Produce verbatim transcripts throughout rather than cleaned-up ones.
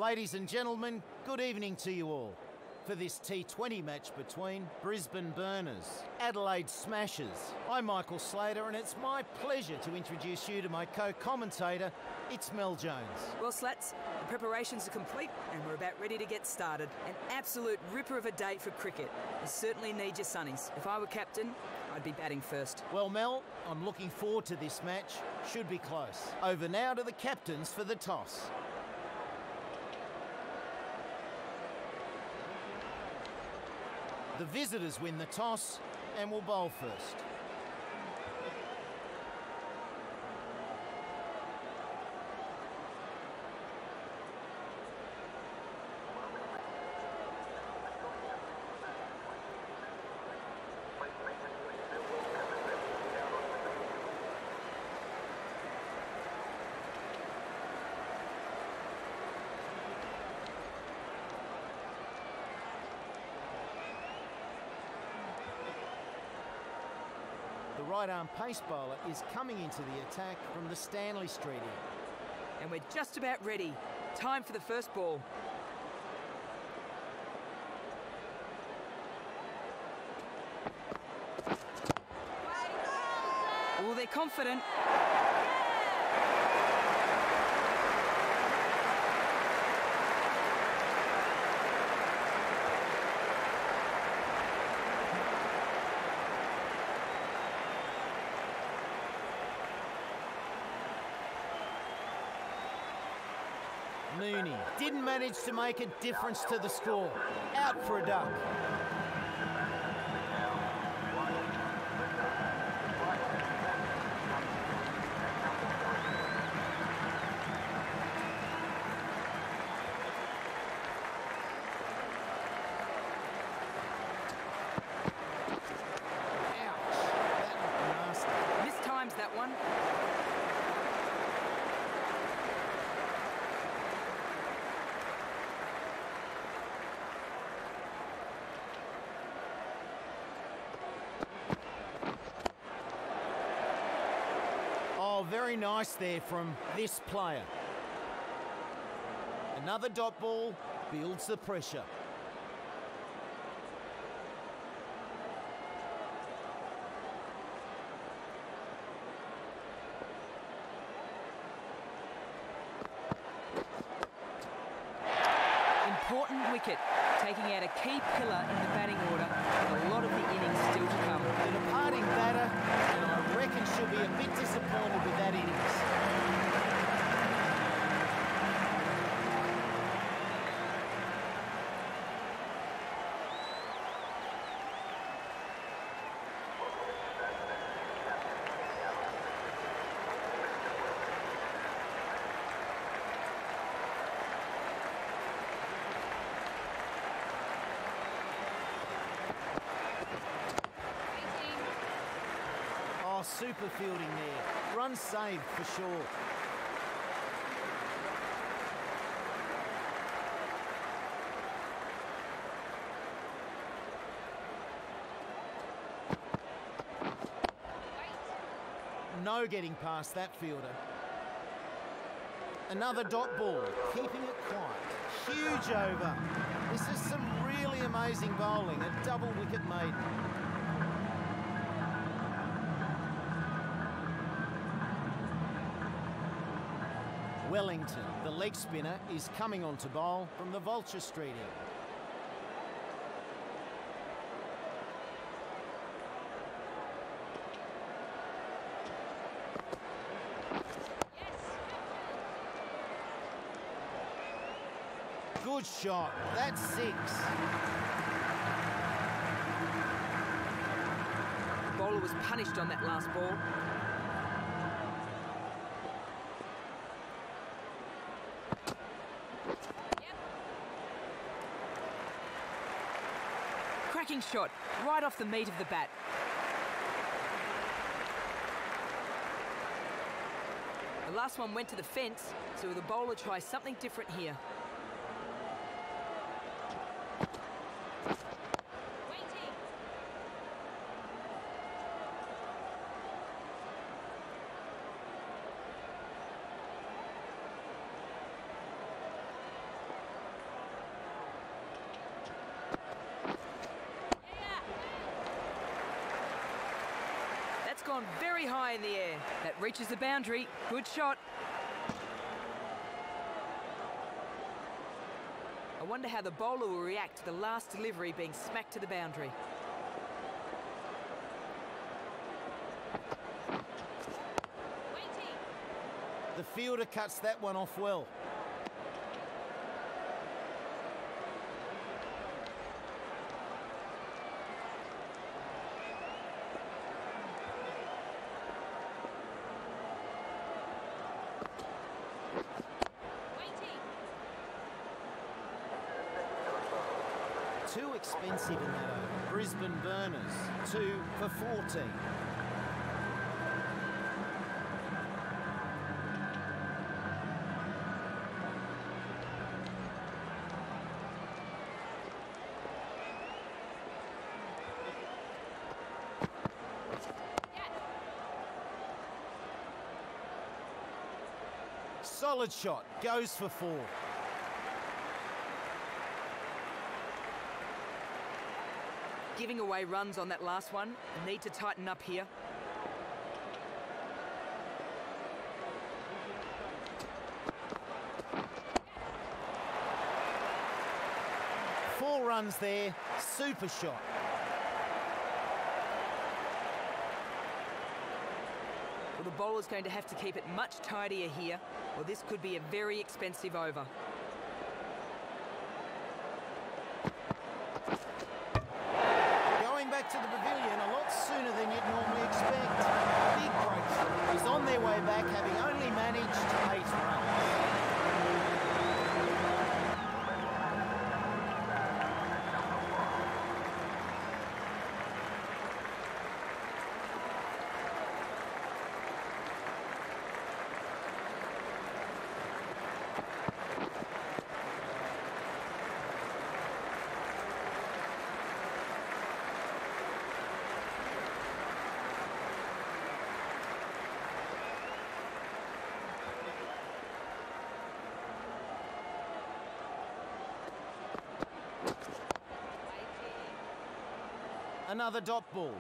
Ladies and gentlemen, good evening to you all for this T twenty match between Brisbane Burners, Adelaide Smashers. I'm Michael Slater and it's my pleasure to introduce you to my co-commentator, it's Mel Jones. Well, Slats, the preparations are complete and we're about ready to get started. An absolute ripper of a day for cricket. You certainly need your sunnies. If I were captain, I'd be batting first. Well, Mel, I'm looking forward to this match. Should be close. Over now to the captains for the toss. The visitors win the toss and will bowl first. The right-arm pace bowler is coming into the attack from the Stanley Street end. And we're just about ready. Time for the first ball. Oh, they're confident. Mooney didn't manage to make a difference to the score. Out for a duck. Ouch, that looked nasty. Mistimes that one. Oh, very nice there from this player. Another dot ball builds the pressure. Important wicket, taking out a key pillar in the batting order, with a lot of the innings still to come. The departing batter, and I reckon she'll be a bit disappointed with that innings. Oh, super fielding there. Run saved for sure. No getting past that fielder. Another dot ball, keeping it quiet. Huge over. This is some really amazing bowling. A double wicket maiden. Wellington, the leg spinner, is coming on to bowl from the Vulture Street end. Yes. Good shot. That's six. The bowler was punished on that last ball. Cracking shot, right off the meat of the bat. The last one went to the fence, so the bowler tries something different here. Waiting. That's gone very high in the air. That reaches the boundary. Good shot. I wonder how the bowler will react to the last delivery being smacked to the boundary. Waiting. The fielder cuts that one off well. Too expensive in that over. Brisbane Burners, two for fourteen. Solid shot, goes for four. Giving away runs on that last one. Need to tighten up here. Four runs there, super shot. Well, the bowler's going to have to keep it much tidier here, or this could be a very expensive over. Back to the pavilion a lot sooner than you'd normally expect. Big breakthrough. He's on their way back, having only managed eight runs. Another dot ball.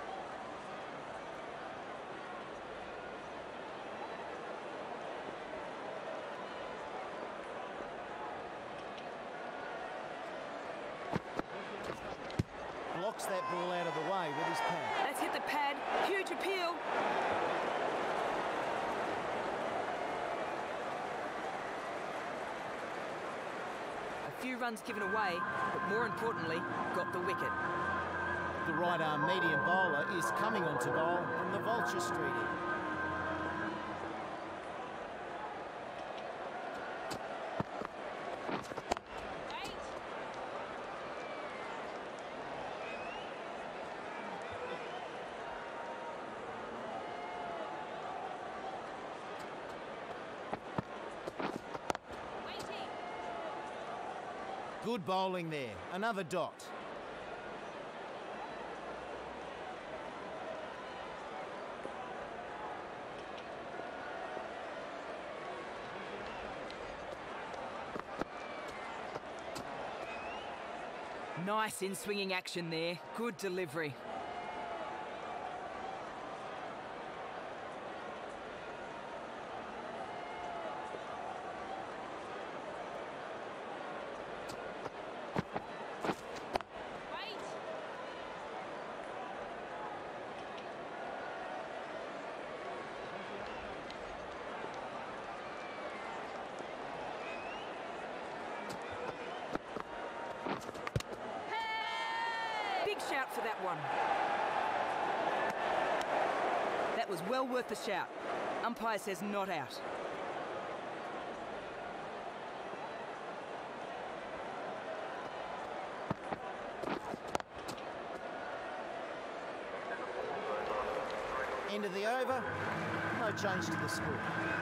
Blocks that ball out of the way with his pad. That's hit the pad. Huge appeal. A few runs given away, but more importantly, got the wicket. The right-arm medium bowler is coming onto bowl from the Vulture Street end. Good bowling there. Another dot. Nice in-swinging action there. Good delivery. Shout for that one. That was well worth the shout. Umpire says not out. End of the over, no change to the score.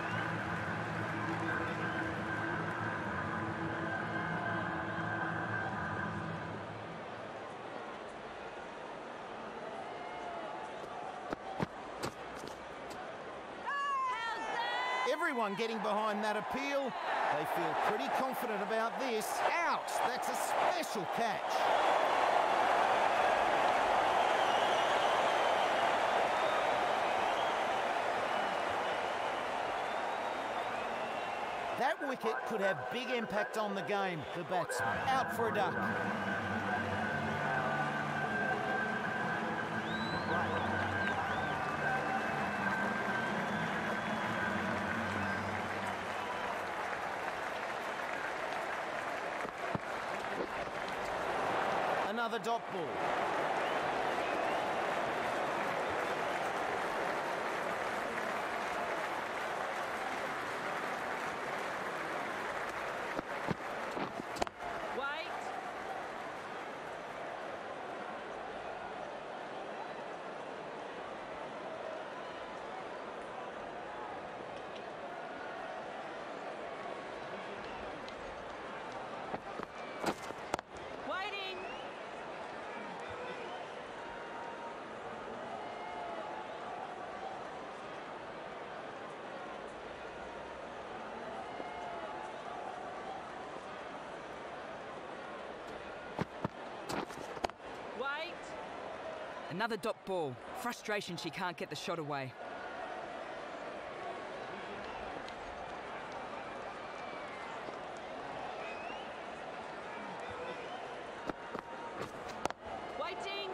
Everyone getting behind that appeal. They feel pretty confident about this. Out! That's a special catch. That wicket could have big impact on the game, the batsman. Out for a duck. Another dot ball. Another dot ball. Frustration she can't get the shot away. Waiting.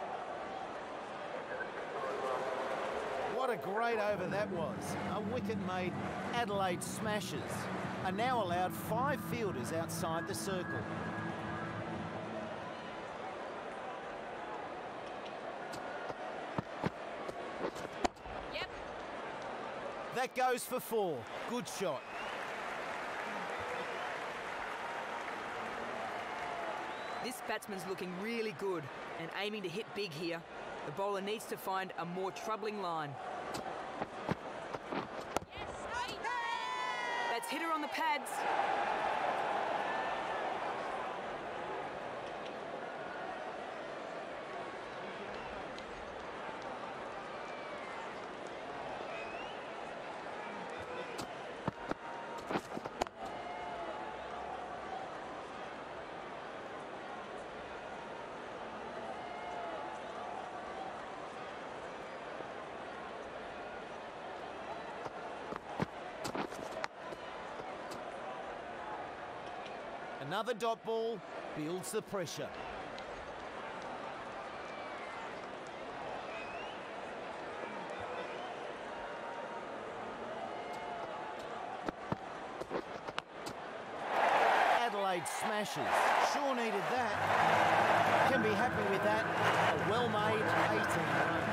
What a great over that was. A wicket made. Adelaide Smashers are now allowed five fielders outside the circle. That goes for four. Good shot. This batsman's looking really good and aiming to hit big here. The bowler needs to find a more troubling line. Yes, That's hit her on the pads. Another dot ball builds the pressure. Adelaide Smashers sure needed that. Can be happy with that. A well-made eighteen runs.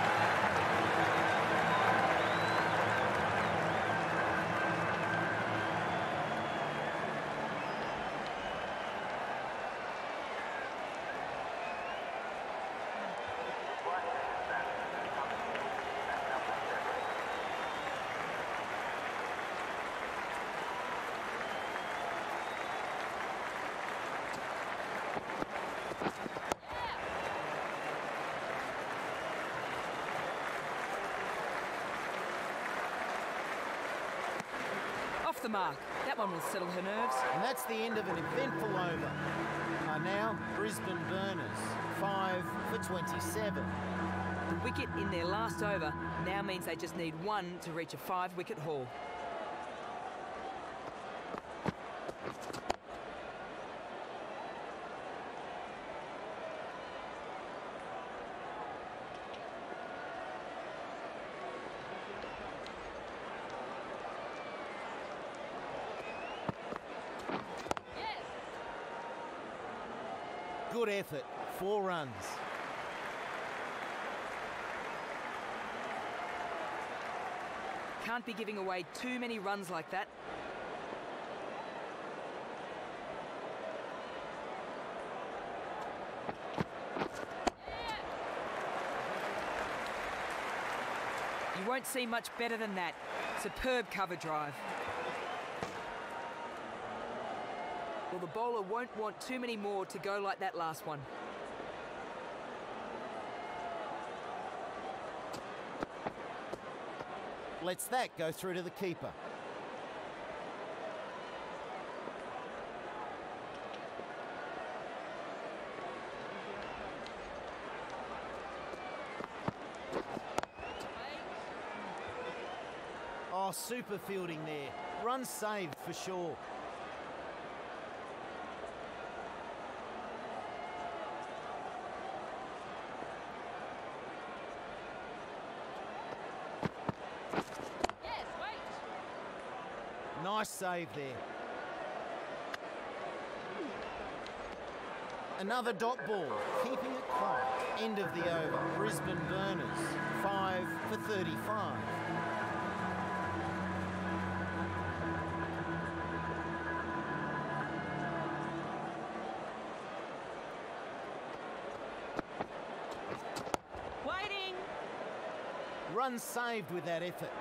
Off the mark. That one will settle her nerves. And that's the end of an eventful over. Are now Brisbane Burners, five for twenty-seven. The wicket in their last over now means they just need one to reach a five-wicket haul. Good effort, four runs. Can't be giving away too many runs like that. You won't see much better than that. Superb cover drive. Well, the bowler won't want too many more to go like that last one. Lets that go through to the keeper. Oh, Oh, super fielding there. Run saved for sure. Yes, wait. Nice save there. Another dot ball, keeping it quiet. End of the over. Brisbane Burners, five for thirty-five. Waiting. Run saved with that effort.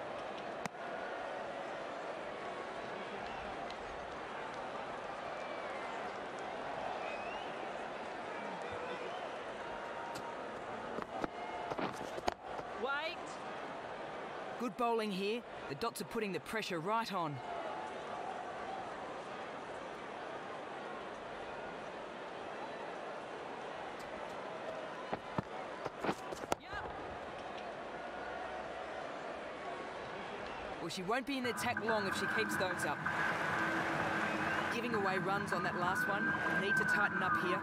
Wait. Good bowling here. The Dots are putting the pressure right on. Yep. Well, she won't be in attack long if she keeps those up. Giving away runs on that last one. Need to tighten up here.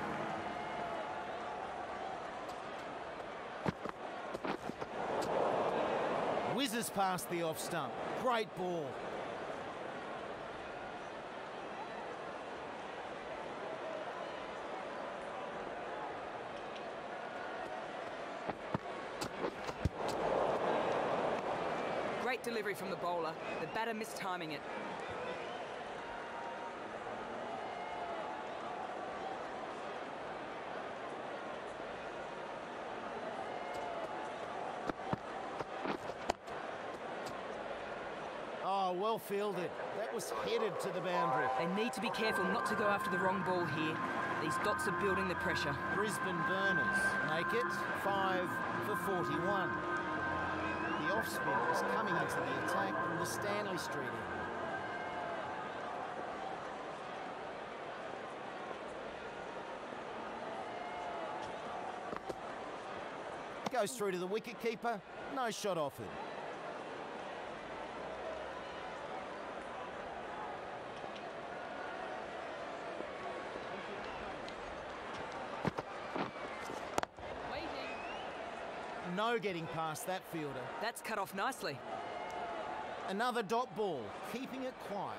Whizzes past the off stump. Great ball. Great delivery from the bowler. The batter mistiming it. Oh, well fielded. That was headed to the boundary. They need to be careful not to go after the wrong ball here. These Dots are building the pressure. Brisbane Burners make it five for forty-one. The off spin is coming into the attack from the Stanley Street end. Goes through to the wicketkeeper. No shot offered. Waiting. No getting past that fielder. That's cut off nicely. Another dot ball, keeping it quiet.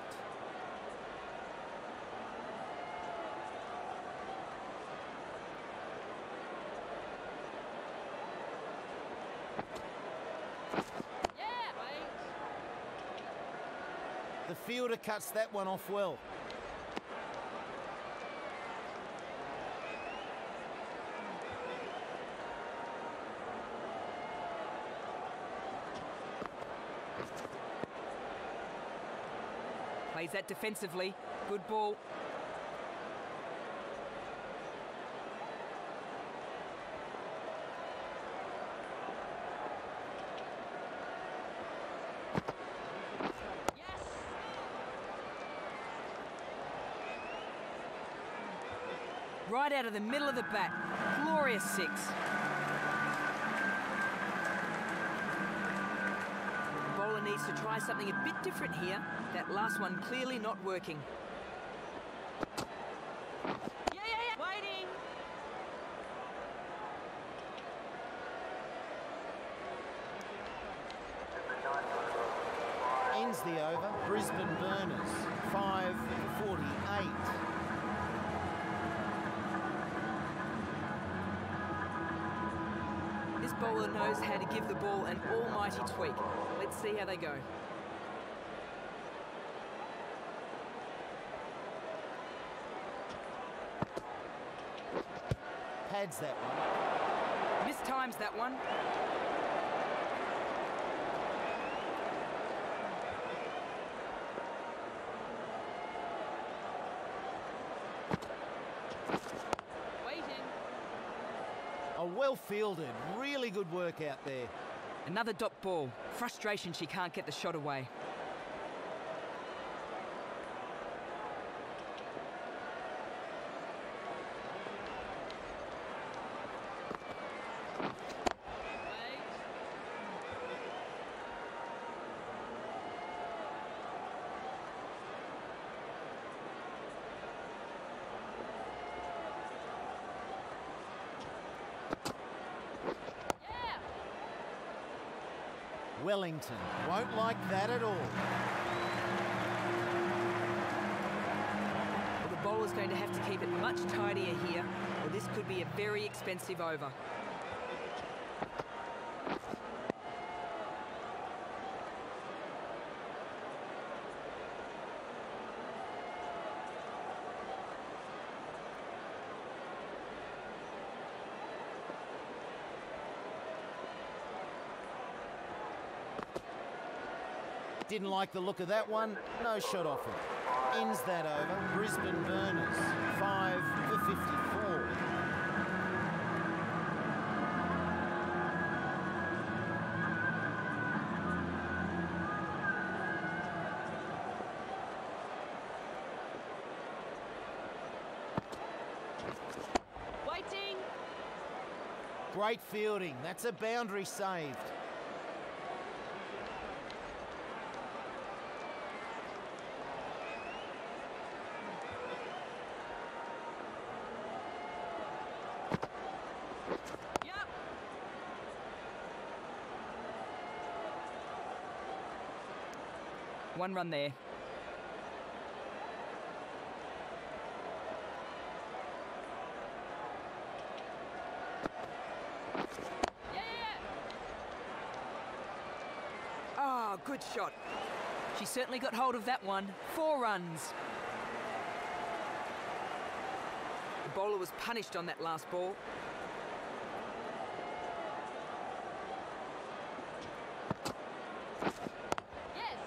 Yeah, wait. The fielder cuts that one off well. Plays that defensively. Good ball. Yes. Right out of the middle of the bat. Glorious six. The bowler needs to try something a bit different here. That last one clearly not working. Yeah, yeah, yeah. Waiting. Ends the over. Brisbane Burners, five for forty-eight. This bowler knows how to give the ball an almighty tweak. Let's see how they go. Pads that one. Mistimes that one. Waiting. A well fielded, really good work out there. Another dot ball. Frustration she can't get the shot away. Wait. Wellington won't like that at all. Well, the bowler's going to have to keep it much tidier here, or this could be a very expensive over. Didn't like the look of that one. No shot off it. Ends that over. Brisbane Burners, five for fifty-four. Waiting. Great fielding. That's a boundary saved. Yep. One run there. Yeah, yeah, yeah. Ah, good shot. She certainly got hold of that one. Four runs. The bowler was punished on that last ball. Yes.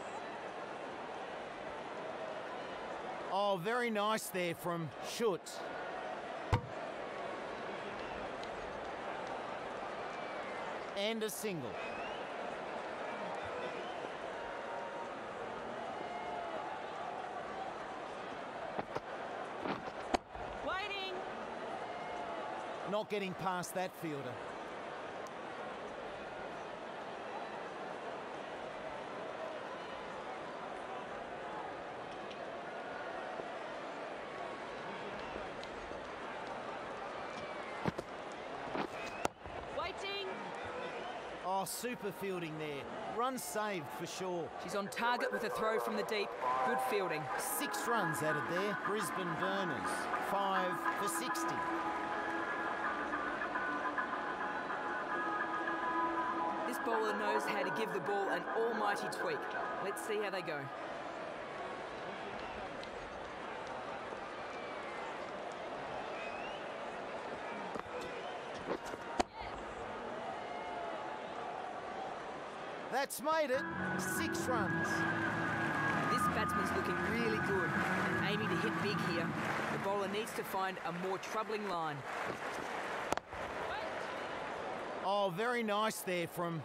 Oh, very nice there from Schutz. And a single. Waiting. Not getting past that fielder. Waiting. Oh, super fielding there. Run saved for sure. She's on target with a throw from the deep. Good fielding. Six runs added there. Brisbane Burners, five for sixty. This bowler knows how to give the ball an almighty tweak. Let's see how they go. That's made it. Six runs. This batsman's looking really good and aiming to hit big here. The bowler needs to find a more troubling line. Wait. Oh, very nice there from...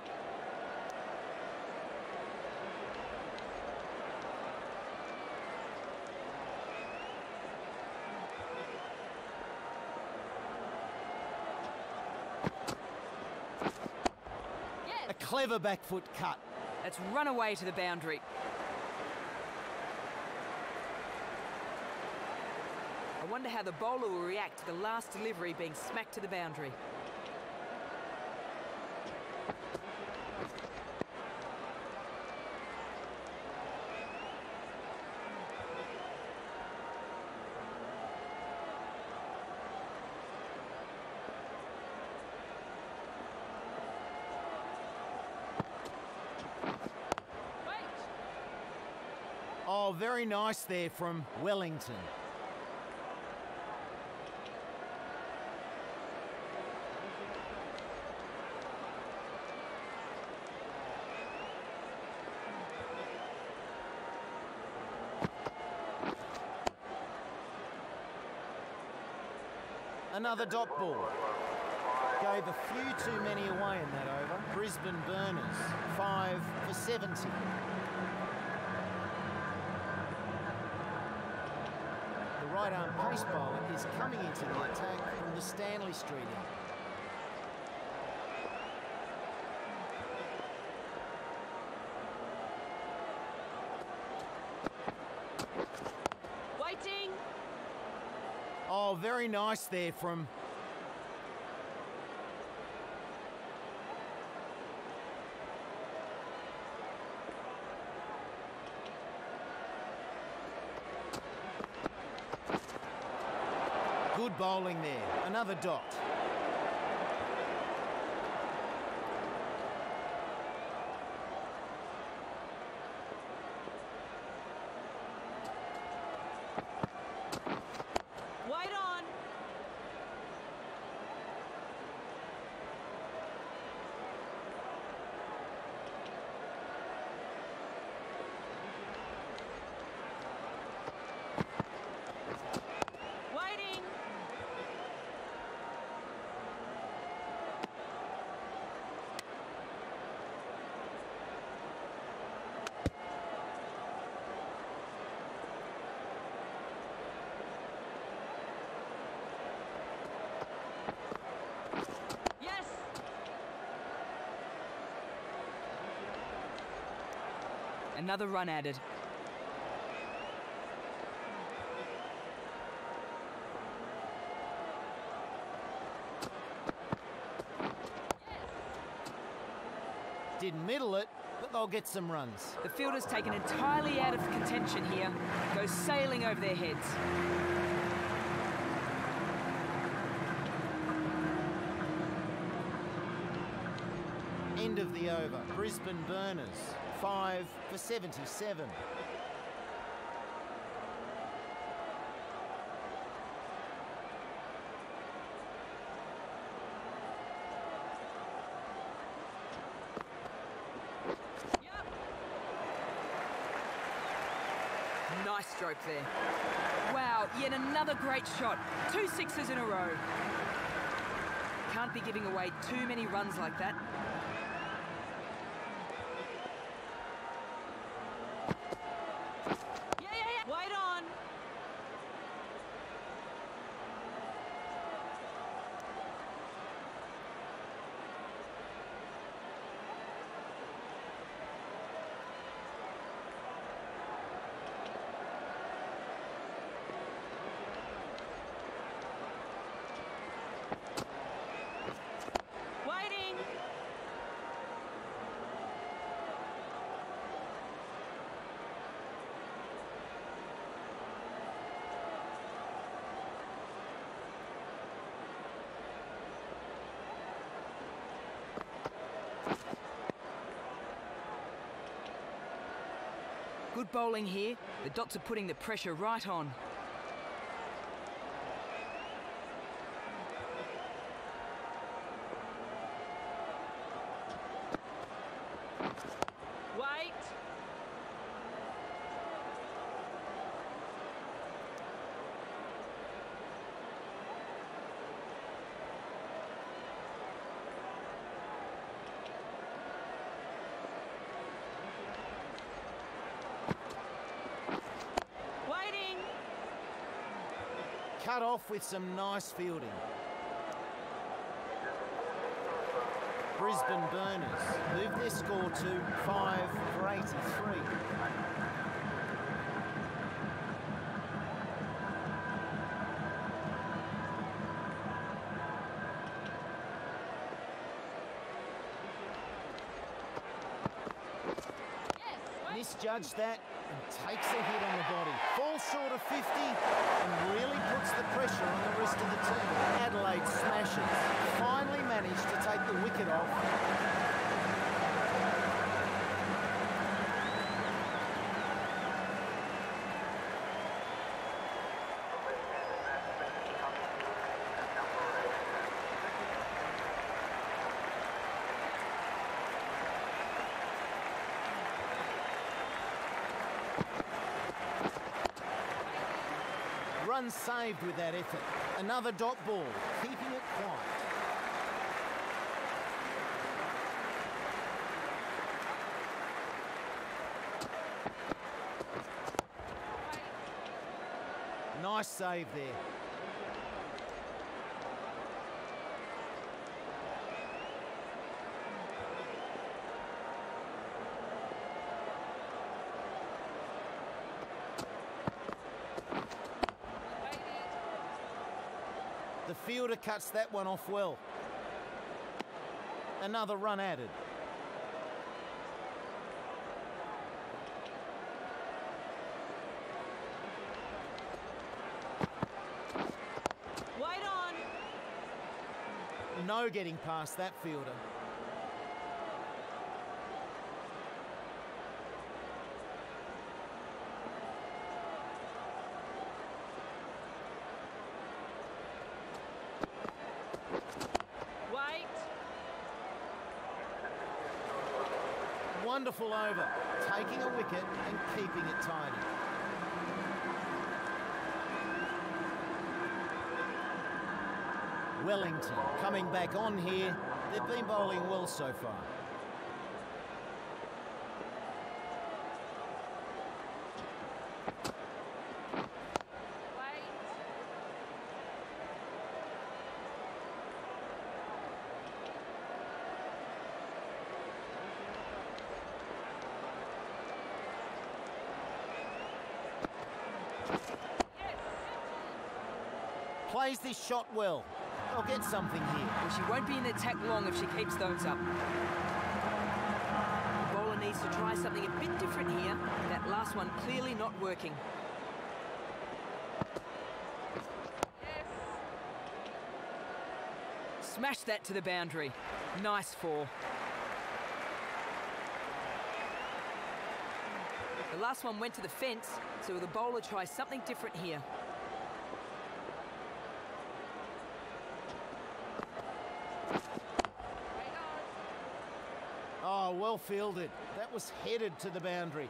Yes. A clever back foot cut. That's run away to the boundary. I wonder how the bowler will react to the last delivery being smacked to the boundary. Wait. Oh, very nice there from Wellington. Another dot ball. Gave a few too many away in that over. Brisbane Burners, five for seventy. The right arm pace bowler is coming into the attack from the Stanley Street end. Waiting. Oh, very nice there from... Good bowling there. Another dot. Wait on. Waiting. Yes. Another run added. Didn't middle it, but they'll get some runs. The fielder's taken entirely out of contention here. Goes sailing over their heads. End of the over. Brisbane Burners, five for seventy-seven. Yep. Nice stroke there. Wow, yet another great shot. Two sixes in a row. Can't be giving away too many runs like that. Yeah, yeah, yeah. Wait on. Waiting. Good bowling here. The dots are putting the pressure right on. Wait. Waiting. Cut off with some nice fielding. Brisbane Burners move their score to five for eighty-three. Yes. Misjudged that and takes a hit on the body. Falls short of fifty and really puts the pressure on the rest of the team. Adelaide smashes. Finally managed to take the wicket off. Run saved with that effort. Another dot ball, keeping it quiet. Nice save there. The fielder cuts that one off well. Another run added. No getting past that fielder. Wait. Wonderful over, taking a wicket and keeping it tidy. Wellington coming back on here. They've been bowling well so far. Wait. Yes. Plays this shot well. They'll get something here. Well, she won't be in attack long if she keeps those up. The bowler needs to try something a bit different here. That last one clearly not working. Yes. Smash that to the boundary. Nice four. The last one went to the fence, so the bowler tries something different here. Wait on. Oh, well fielded. That was headed to the boundary.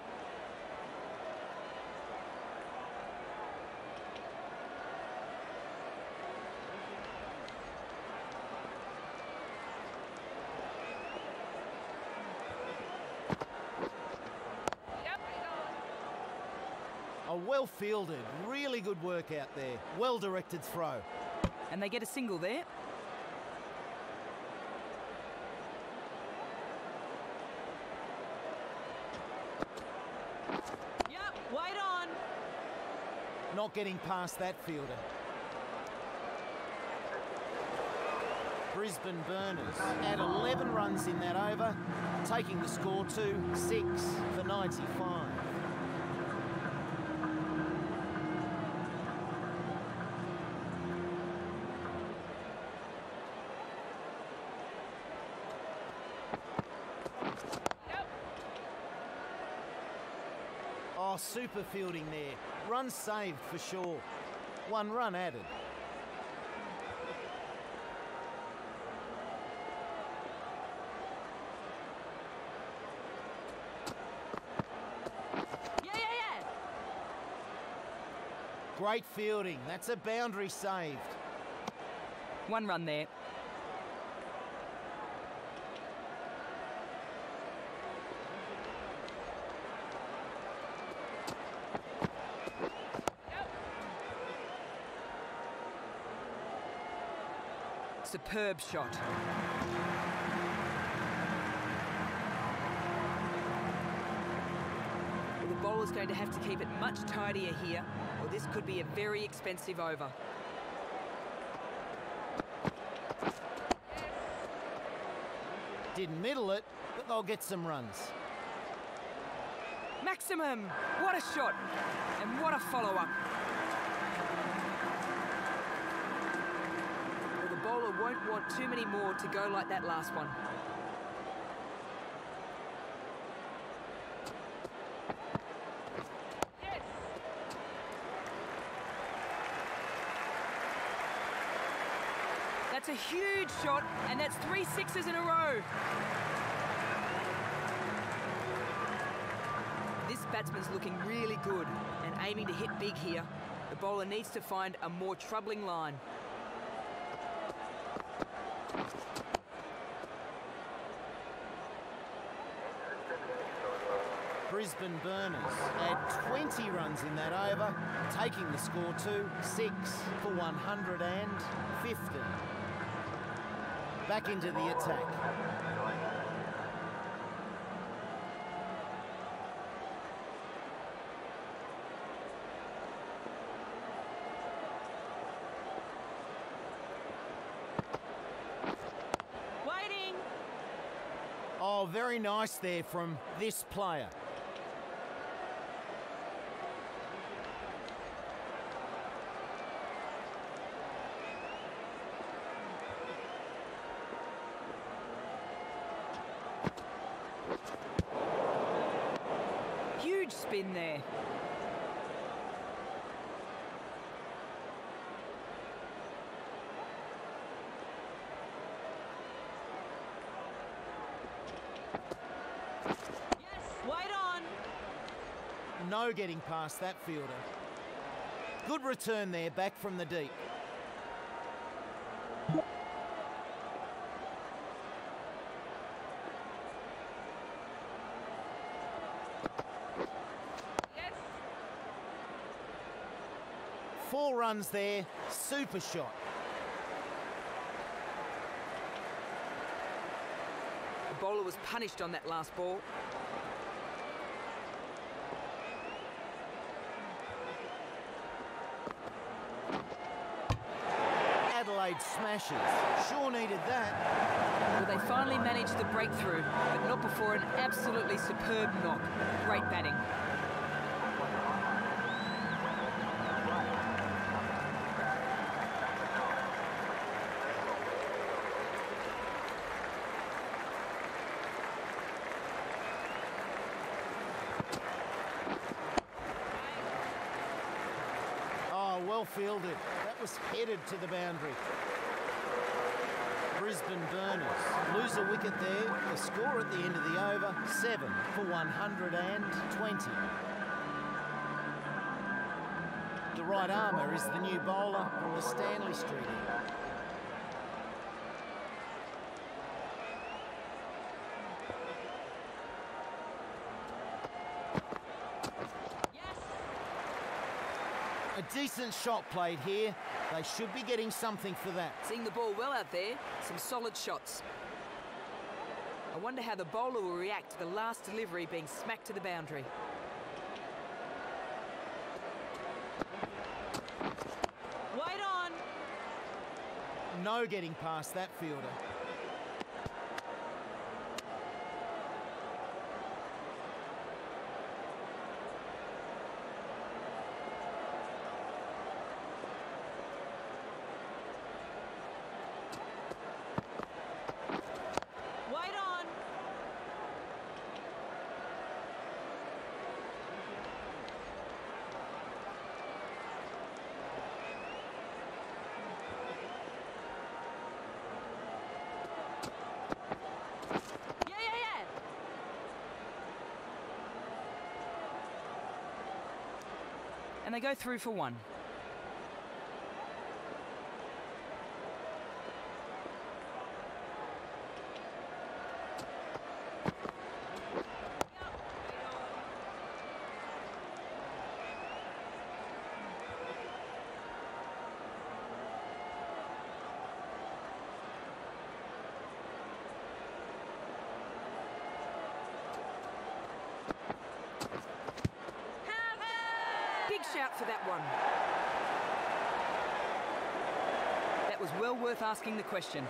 Yep. Wait on. A well fielded, really good work out there. Well directed throw. And they get a single there. Yep. Wait on. Not getting past that fielder. Brisbane Burners at eleven runs in that over, taking the score to six for ninety-five. Yep. Oh, super fielding there. Run saved for sure. One run added. Yeah, yeah, yeah. Great fielding. That's a boundary saved. One run there. Yep. Superb shot. Well, the bowler's going to have to keep it much tidier here, or this could be a very expensive over. Didn't middle it, but they'll get some runs. Maximum! What a shot! And what a follow-up. Well, the bowler won't want too many more to go like that last one. Yes. That's a huge shot, and that's three sixes in a row. This batsman's looking really good and aiming to hit big here. The bowler needs to find a more troubling line. Brisbane Burners add twenty runs in that over, taking the score to six for one hundred fifty. Back into the attack. Waiting. Oh, very nice there from this player. spin there. Wait on. No getting past that fielder. Good return there, back from the deep. Yes. Four runs there, super shot. The bowler was punished on that last ball. Adelaide smashes. Sure needed that. Well, they finally managed the breakthrough, but not before an absolutely superb knock. Great batting. Oh, well fielded. That was headed to the boundary. Brisbane Burners lose a wicket there. The score at the end of the over, seven for one hundred twenty. The right armour is the new bowler from the Stanley Street end. A decent shot played here. They should be getting something for that. Seeing the ball well out there, some solid shots. I wonder how the bowler will react to the last delivery being smacked to the boundary. Wait on. No getting past that fielder. Wait on. Yeah, yeah, yeah. And they go through for one. Big shout for that one. That was well worth asking the question.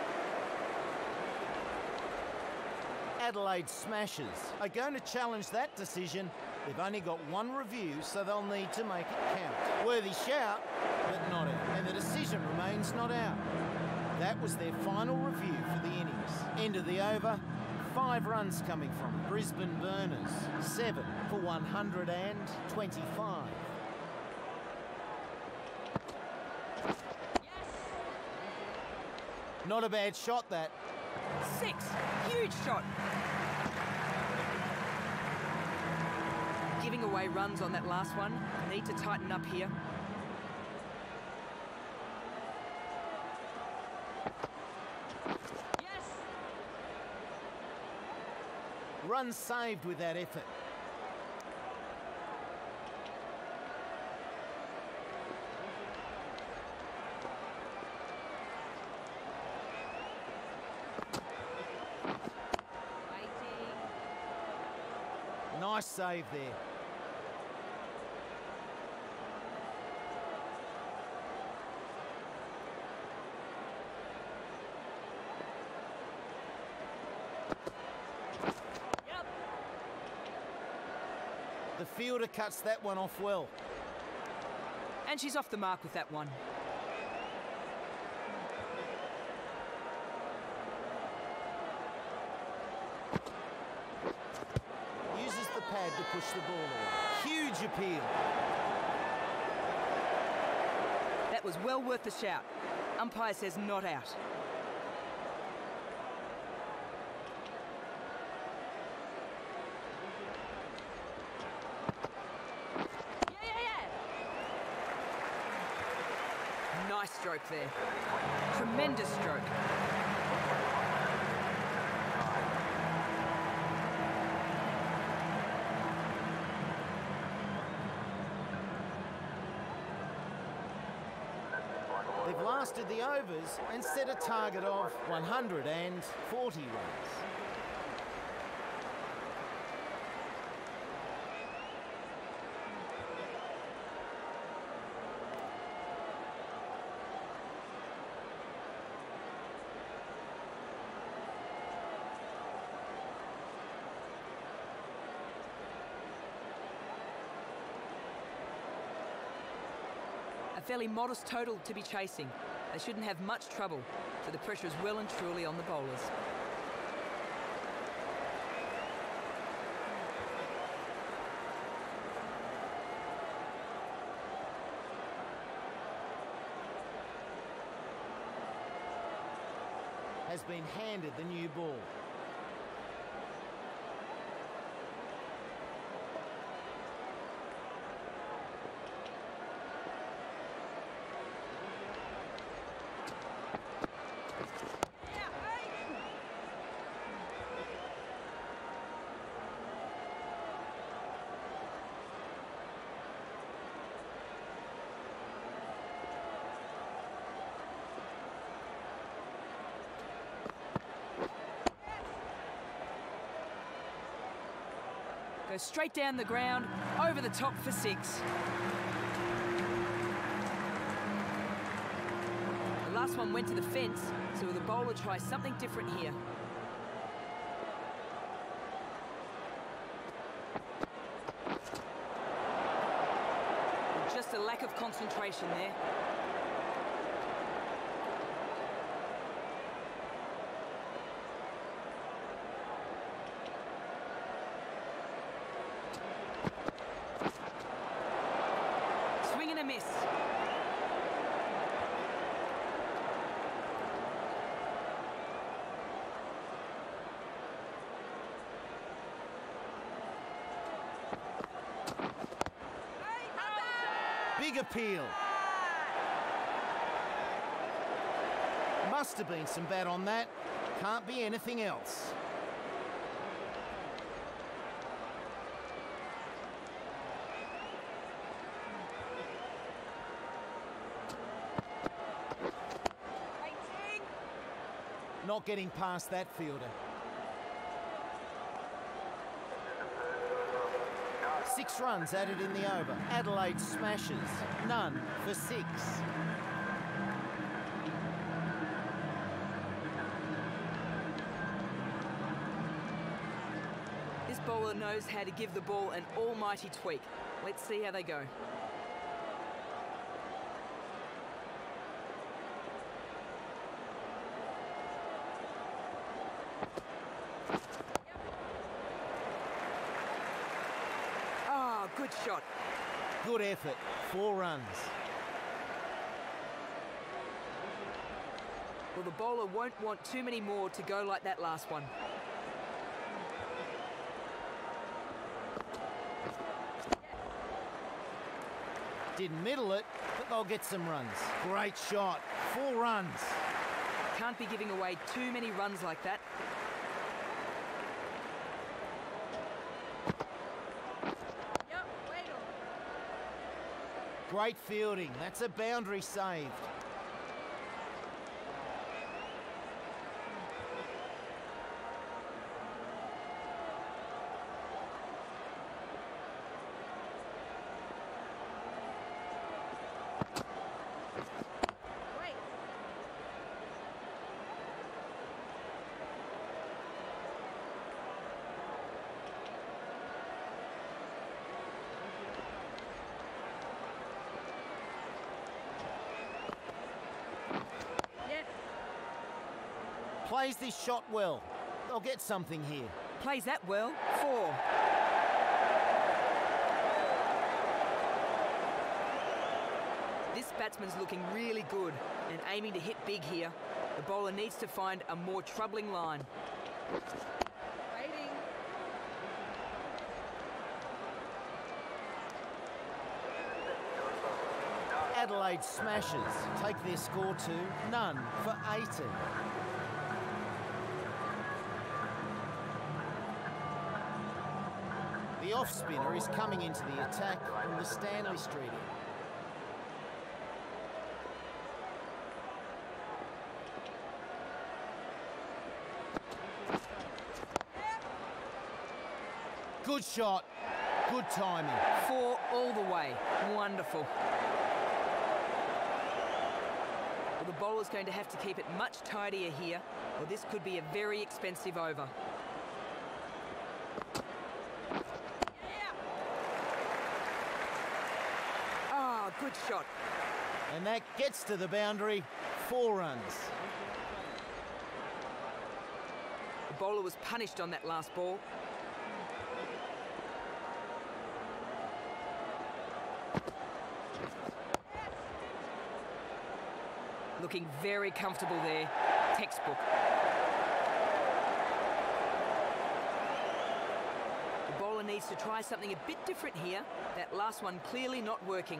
Adelaide Smashers are going to challenge that decision. They've only got one review, so they'll need to make it count. Worthy shout, but not out. And the decision remains not out. That was their final review for the innings. End of the over, five runs coming from it. Brisbane Burners, seven for one hundred twenty-five. Not a bad shot, that. Six. Huge shot. Giving away runs on that last one. Need to tighten up here. Yes. Runs saved with that effort. Waiting. Nice save there. Yep. The fielder cuts that one off well. And she's off the mark with that one. Uses the pad to push the ball away. Huge appeal. That was well worth the shout. Umpire says not out. Yeah, yeah, yeah. Nice stroke there. Tremendous stroke. They've lasted the overs and set a target of one hundred forty runs. A fairly modest total to be chasing. They shouldn't have much trouble, so the pressure is well and truly on the bowlers. Has been handed the new ball. Goes straight down the ground, over the top for six. The last one went to the fence, so will the bowler try something different here? Just a lack of concentration there. Swing and a miss. Big appeal. Must have been some bat on that. Can't be anything else. Not getting past that fielder. Six runs added in the over. Adelaide smashes. None for six. This bowler knows how to give the ball an almighty tweak. Let's see how they go. Ah, good shot. Good effort. Four runs. Well, the bowler won't want too many more to go like that last one. Didn't middle it, but they'll get some runs. Great shot. Four runs. Can't be giving away too many runs like that. Yep, wait on. Great fielding. That's a boundary saved. Wait. Yep. Plays this shot well. They'll get something here. Plays that well. Four. This batsman's looking really good and aiming to hit big here. The bowler needs to find a more troubling line. Waiting. Adelaide Smashers take their score to none for eighty. The off-spinner is coming into the attack from the Stanley Street end. Good shot, good timing. Four all the way. Wonderful. Well, the bowler's going to have to keep it much tidier here, or this could be a very expensive over. Ah, good shot. And that gets to the boundary, four runs. The bowler was punished on that last ball. Looking very comfortable there. Textbook. The bowler needs to try something a bit different here. That last one clearly not working.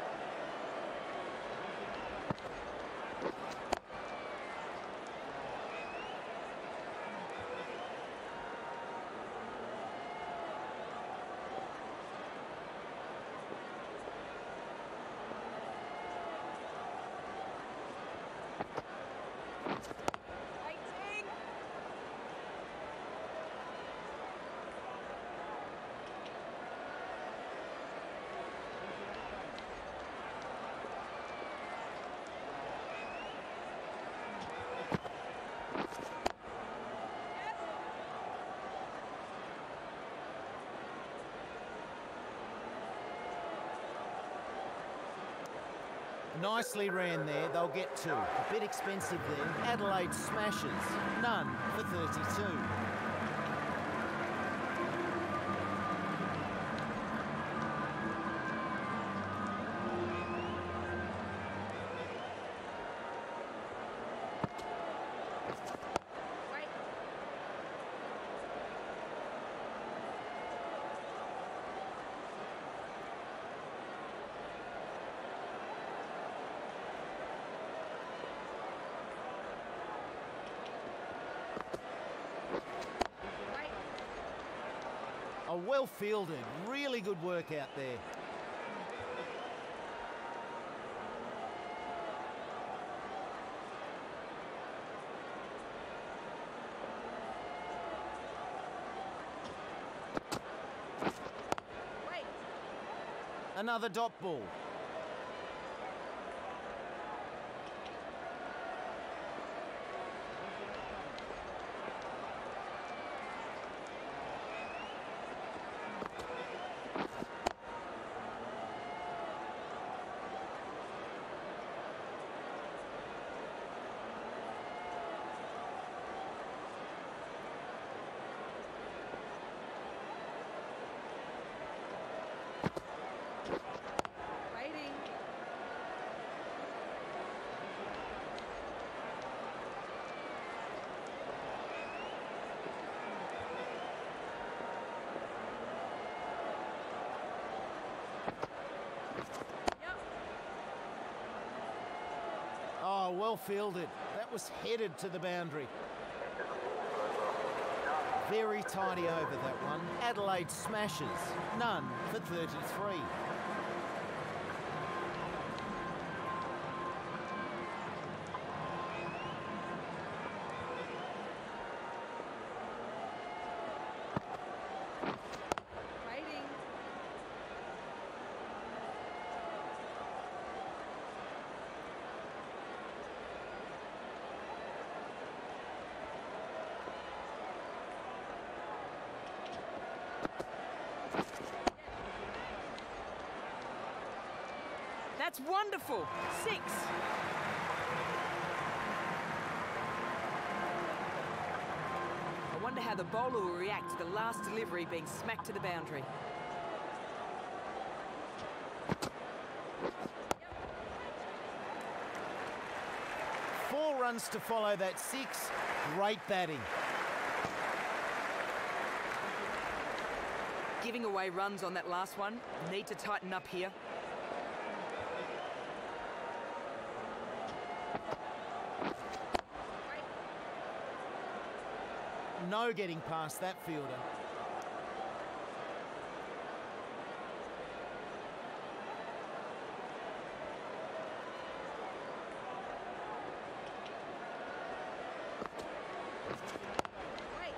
Waiting. Nicely ran there, they'll get two. A bit expensive there. Adelaide Smashers, none for thirty-two. Wait. Wait. A well fielded, really good work out there. Wait. Another dot ball. Waiting. Yep. Oh, well fielded. That was headed to the boundary. Very tidy over that one. Adelaide Smashers, none for thirty-three. Waiting. That's wonderful. Six. I wonder how the bowler will react to the last delivery being smacked to the boundary. runs to follow that six. Great batting. Giving away runs on that last one. Need to tighten up here. No getting past that fielder. Wait.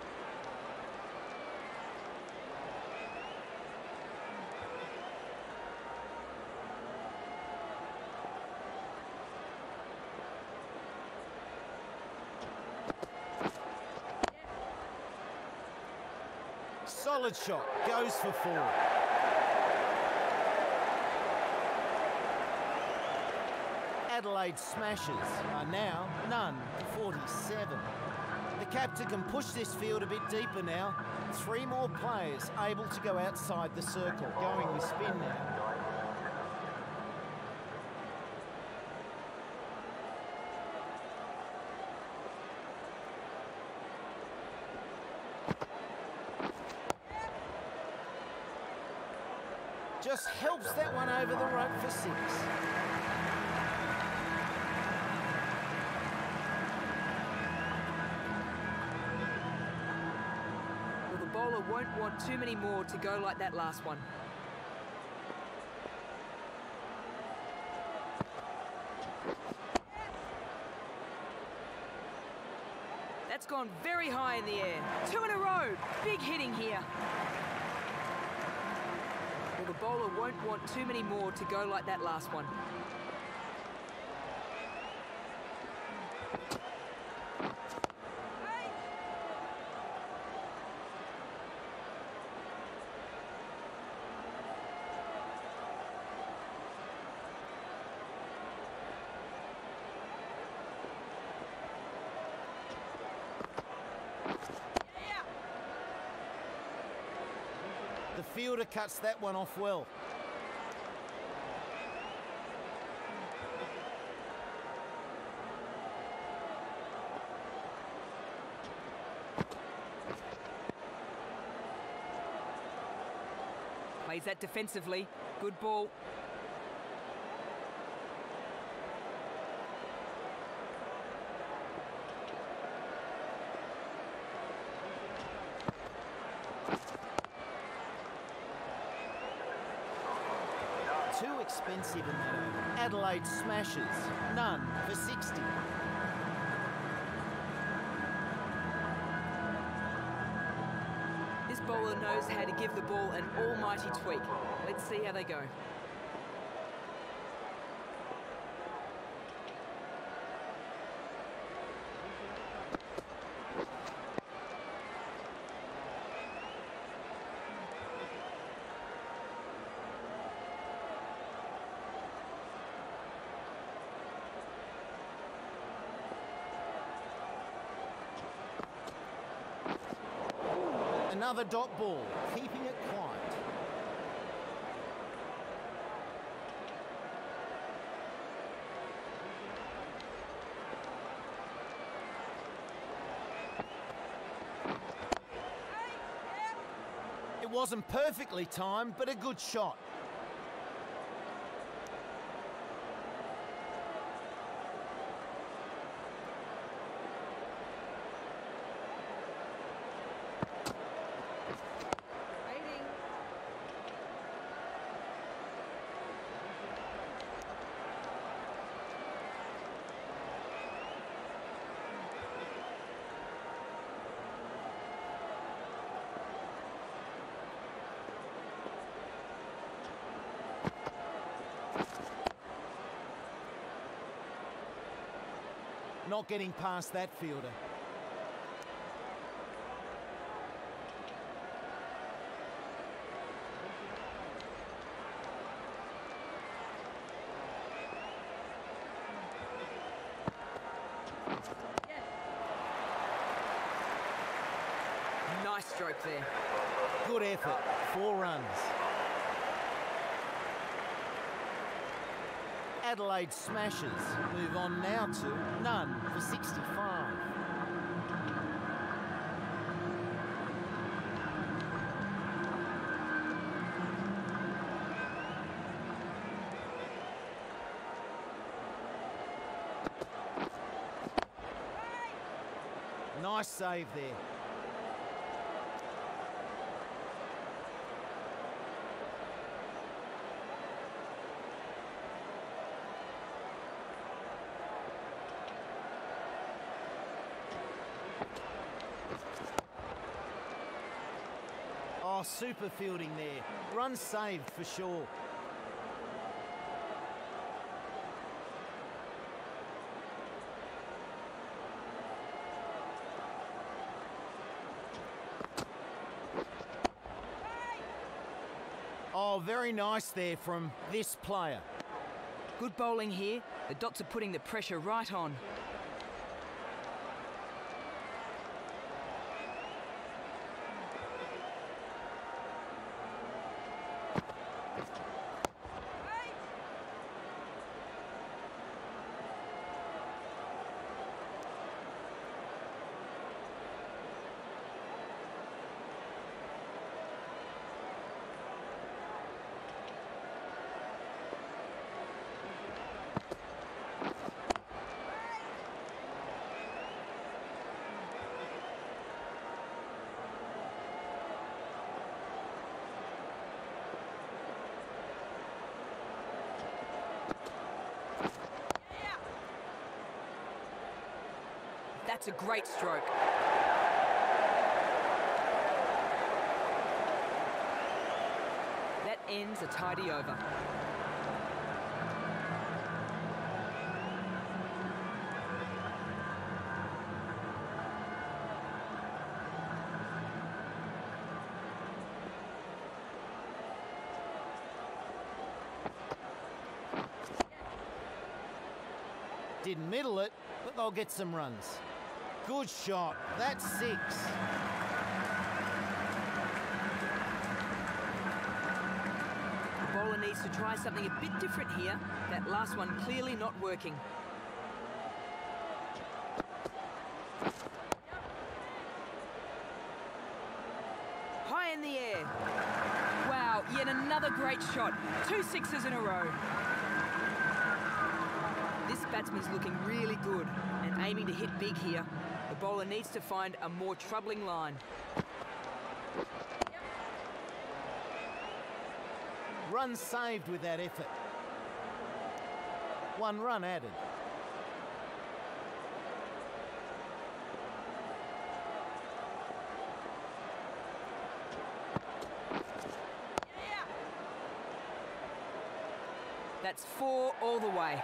Solid shot, goes for four. Adelaide Smashers are now none to forty-seven. The captain can push this field a bit deeper now. Three more players able to go outside the circle. Going with spin now. Just helps that one over the rope for six. Well, the bowler won't want too many more to go like that last one. That's gone very high in the air. Two in a row. Big hitting here. Well, the bowler won't want too many more to go like that last one. The fielder cuts that one off well. Plays that defensively. Good ball. Too expensive in that over. Adelaide Smashers, none for sixty. This bowler knows how to give the ball an almighty tweak. Let's see how they go. Another dot ball, keeping it quiet. It wasn't perfectly timed, but a good shot. Waiting. Not getting past that fielder. Yes. Nice stroke there. Good effort, four runs. Adelaide Smashers move on now to none for sixty-five. Nice save there. Oh, super fielding there. Run saved for sure. Oh, very nice there from this player. Good bowling here. The Dots are putting the pressure right on. That's a great stroke. That ends a tidy over. Didn't middle it, but they'll get some runs. Good shot. That's six. The bowler needs to try something a bit different here. That last one clearly not working. High in the air. Wow, yet another great shot. Two sixes in a row. This batsman's looking really good and aiming to hit big here. The bowler needs to find a more troubling line. Run saved with that effort. One run added. That's four all the way.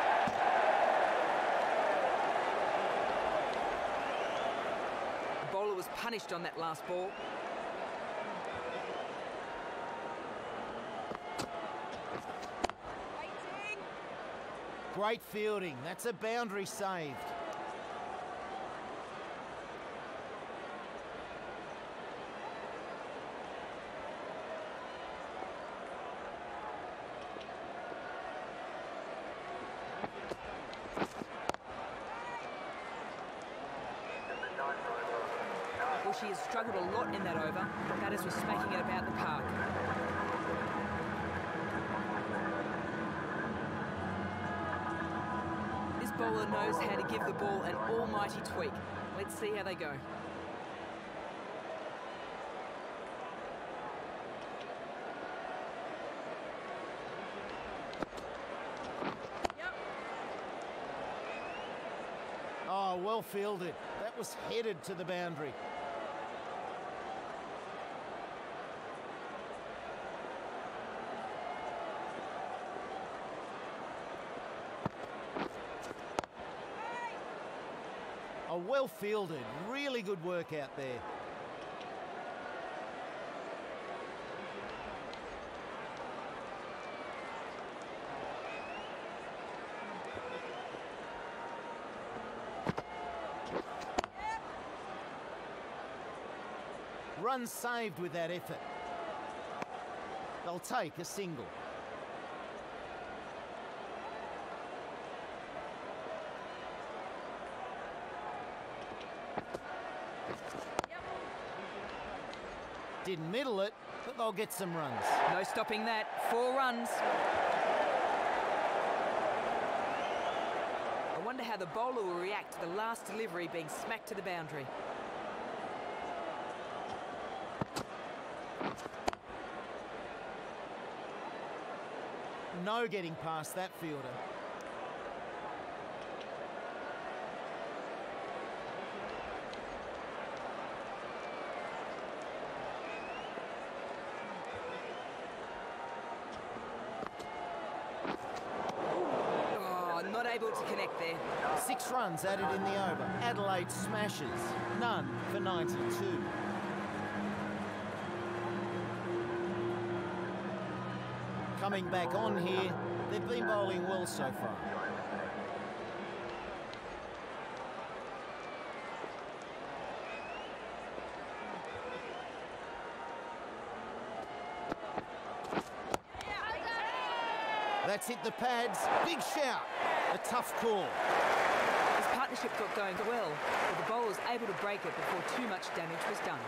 The bowler was punished on that last ball. Waiting. Great fielding. That's a boundary saved. Well, she has struggled a lot in that over. Batters were smacking it about the park. This bowler knows how to give the ball an almighty tweak. Let's see how they go. Yep. Oh, well fielded. That was headed to the boundary. Oh, well fielded. Really good work out there. Run saved with that effort. They'll take a single. Didn't middle it, but they'll get some runs. No stopping that. Four runs. I wonder how the bowler will react to the last delivery being smacked to the boundary. No getting past that fielder. Oh, not able to connect there. Six runs added in the over. Adelaide smashes. None for ninety-two. Coming back on here, they've been bowling well so far. That's hit the pads. Big shout. A tough call. This partnership got going well, but the bowler was able to break it before too much damage was done.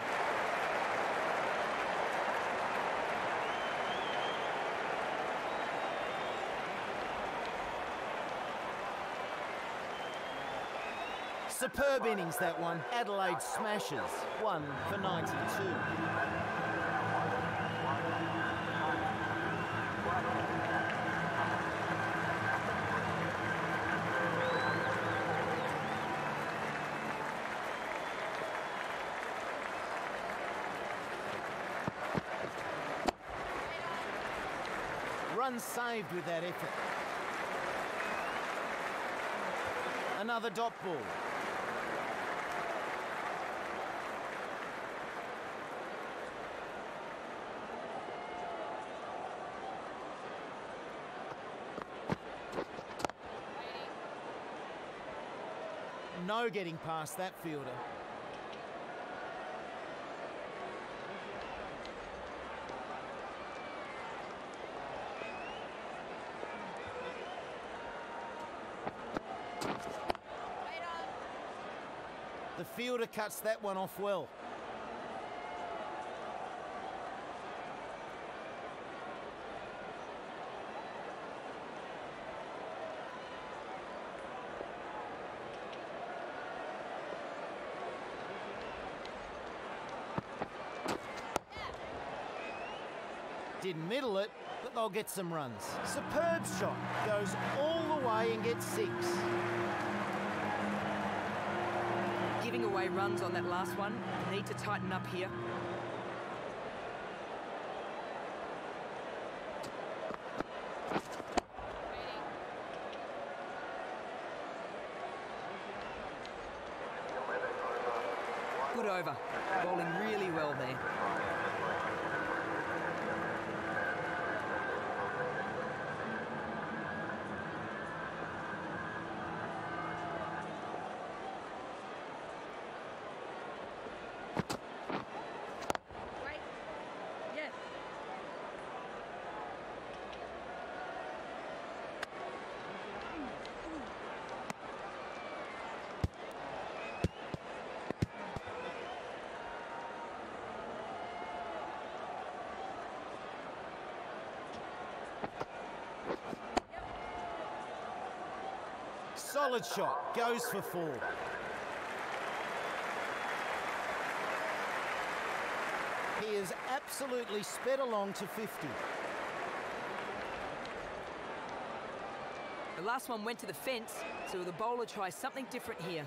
Superb innings, that one. Adelaide smashes. One for ninety-two. Runs saved with that effort. Another dot ball. No getting past that fielder. The fielder cuts that one off well. Didn't middle it, but they'll get some runs. Superb shot. Goes all the way and gets six. Giving away runs on that last one. Need to tighten up here. Good over. Bowling really well there. Solid shot, goes for four. He has absolutely sped along to fifty. The last one went to the fence, so the bowler tries something different here.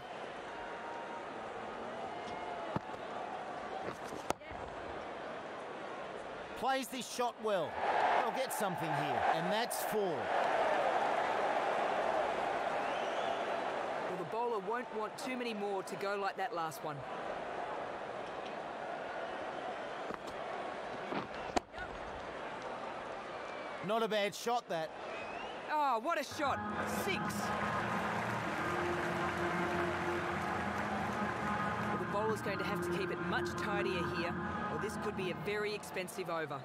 Plays this shot well. They'll get something here, and that's four. Well, the bowler won't want too many more to go like that last one. Not a bad shot, that. Oh, what a shot. Six. Well, the bowler's going to have to keep it much tidier here, or this could be a very expensive over.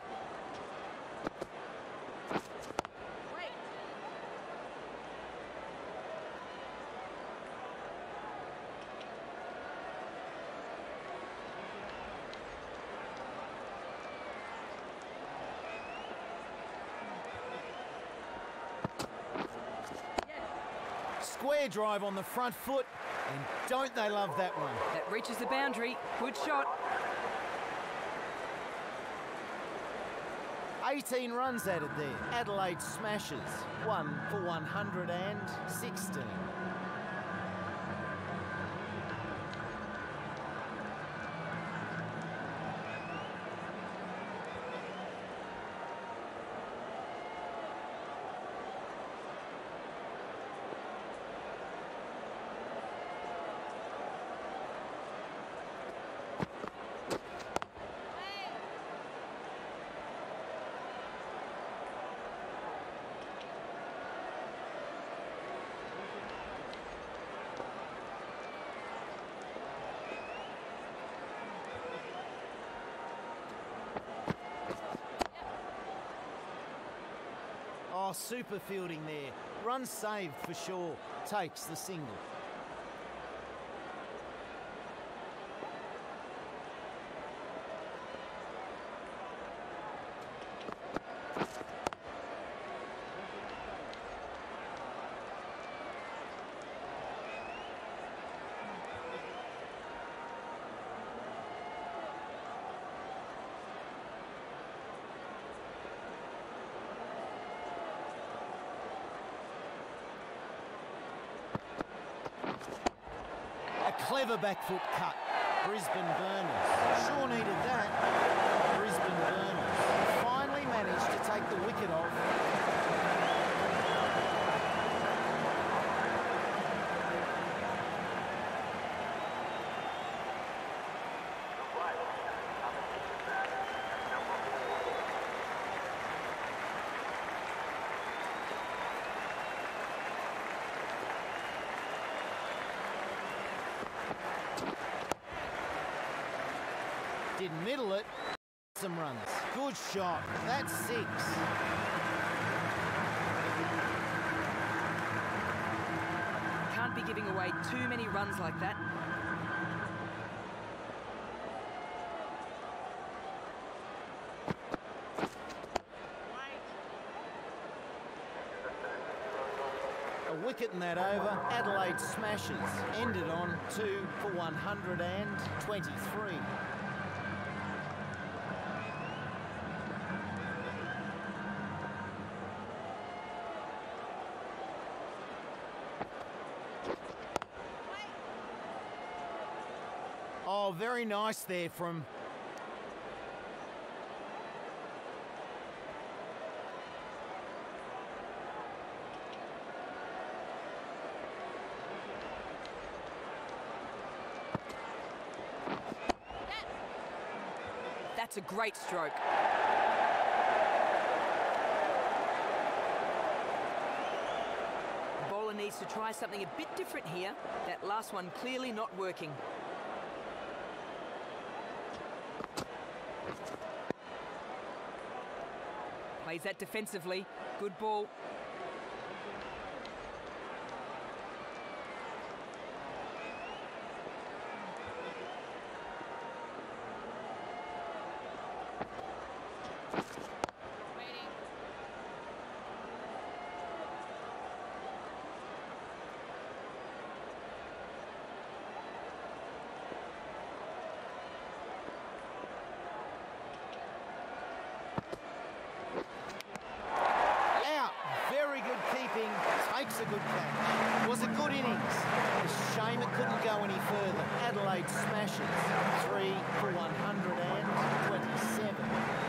Square drive on the front foot, and don't they love that one? That reaches the boundary. Good shot. eighteen runs added there. Adelaide smashes. One for one hundred sixteen. Oh, super fielding there. Run saved for sure. Takes the single. Clever back foot cut. Brisbane Burners. Sure needed that. Brisbane Burners finally managed to take the wicket off. Didn't middle it. Some runs. Good shot. That's six. Can't be giving away too many runs like that. A wicket in that over. Adelaide smashes. Ended on two for one hundred twenty-three. Oh, very nice there from... That's a great stroke. The bowler needs to try something a bit different here. That last one clearly not working. Plays that defensively. Good ball. Takes a good catch. It was a good innings. It's a shame it couldn't go any further. Adelaide smashes. Three for one hundred twenty-seven.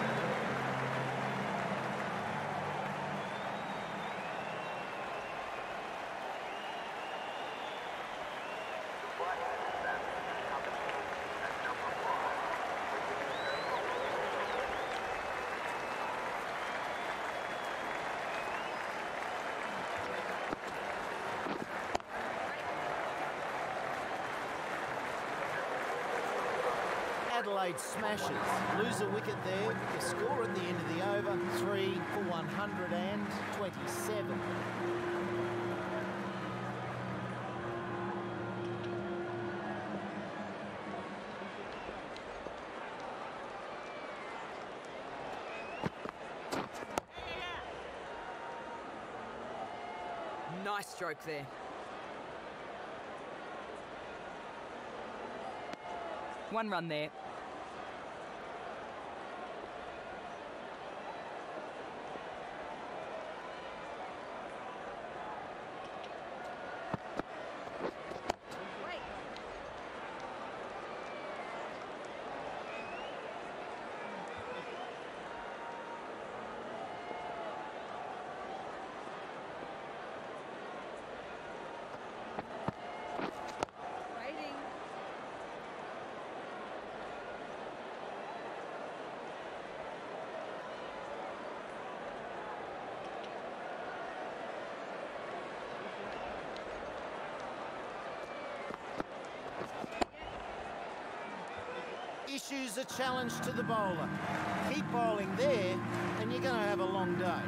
Adelaide smashes. Lose a wicket there. The score at the end of the over, three for one hundred twenty-seven. Nice stroke there. One run there. Wait. Waiting. Issues a challenge to the bowler. Keep bowling there and you're going to have a long day.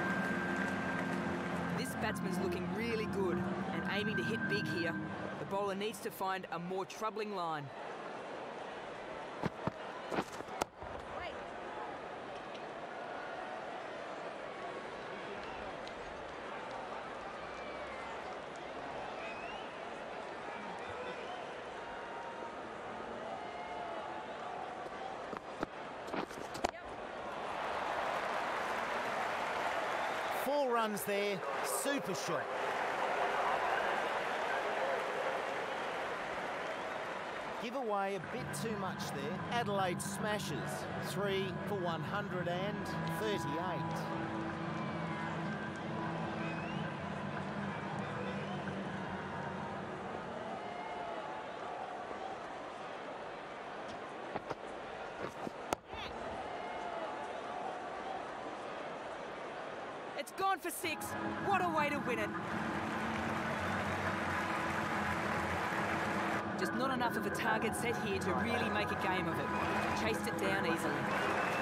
This batsman's looking really good and aiming to hit big here. The bowler needs to find a more troubling line. Wait. Yep. Four runs there, super shot. Give away a bit too much there. Adelaide smashes. Three for one hundred thirty-eight. It's gone for six. What a way to win it. Just not enough of a target set here to really make a game of it. Chased it down easily.